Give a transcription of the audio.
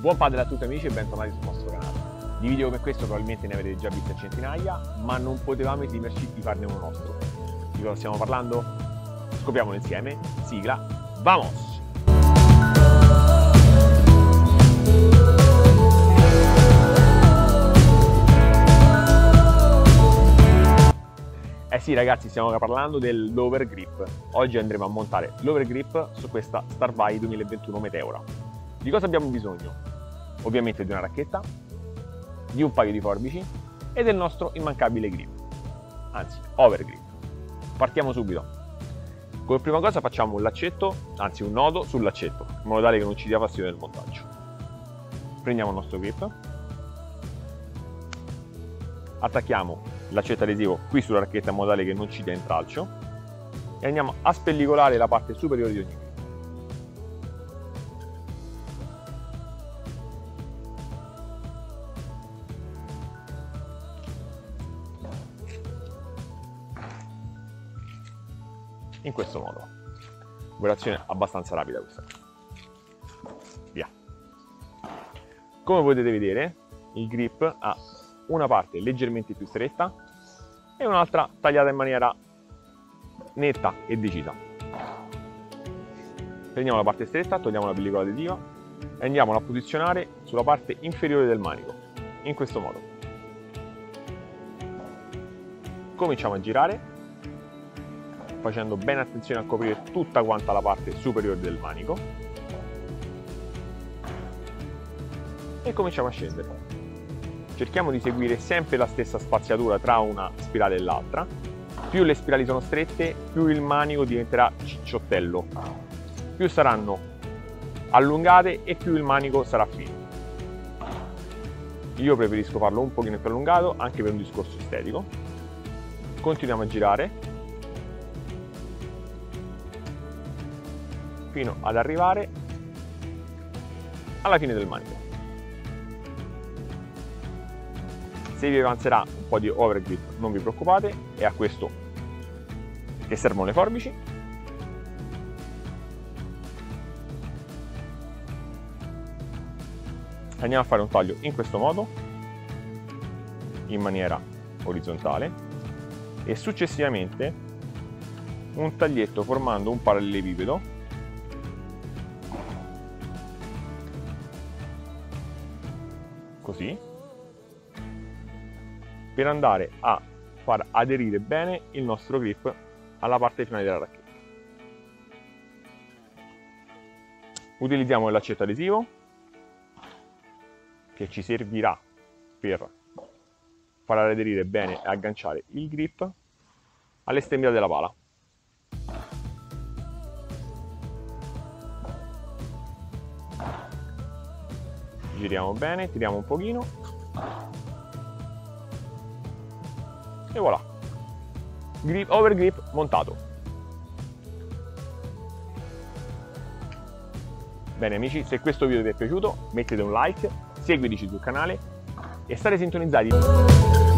Buon padel a tutti amici e bentornati sul nostro canale. Di video come questo probabilmente ne avete già visti a centinaia, ma non potevamo esimerci di farne uno nostro. Di cosa stiamo parlando? Scopriamolo insieme. Sigla, vamos! Eh sì ragazzi, stiamo parlando dell'overgrip. Oggi andremo a montare l'overgrip su questa Starvai 2021 Meteora. Di cosa abbiamo bisogno? Ovviamente di una racchetta, di un paio di forbici e del nostro immancabile grip, anzi overgrip. Partiamo subito. Come prima cosa facciamo un laccetto, anzi un nodo sul laccetto, in modo tale che non ci dia fastidio nel montaggio. Prendiamo il nostro grip, attacchiamo il laccetto adesivo qui sulla racchetta in modo tale che non ci dia intralcio e andiamo a spellicolare la parte superiore di ogni grip. In questo modo, operazione abbastanza rapida questa. Via. Come potete vedere, il grip ha una parte leggermente più stretta e un'altra tagliata in maniera netta e decisa. Prendiamo la parte stretta, togliamo la pellicola adesiva e andiamo a posizionare sulla parte inferiore del manico, in questo modo. Cominciamo a girare, facendo bene attenzione a coprire tutta quanta la parte superiore del manico e cominciamo a scendere. Cerchiamo di seguire sempre la stessa spaziatura tra una spirale e l'altra. Più le spirali sono strette, più il manico diventerà cicciottello, più saranno allungate e più il manico sarà fine. Io preferisco farlo un pochino più allungato anche per un discorso estetico. Continuiamo a girare fino ad arrivare alla fine del manico. Se vi avanzerà un po' di overgrip non vi preoccupate, è a questo che servono le forbici. Andiamo a fare un taglio in questo modo, in maniera orizzontale, e successivamente un taglietto formando un parallelepipedo così, per andare a far aderire bene il nostro grip alla parte finale della racchetta. Utilizziamo il laccetto adesivo che ci servirà per far aderire bene e agganciare il grip all'estremità della pala. Giriamo bene, tiriamo un pochino e voilà, overgrip montato. Bene amici, se questo video vi è piaciuto mettete un like, seguiteci sul canale e state sintonizzati.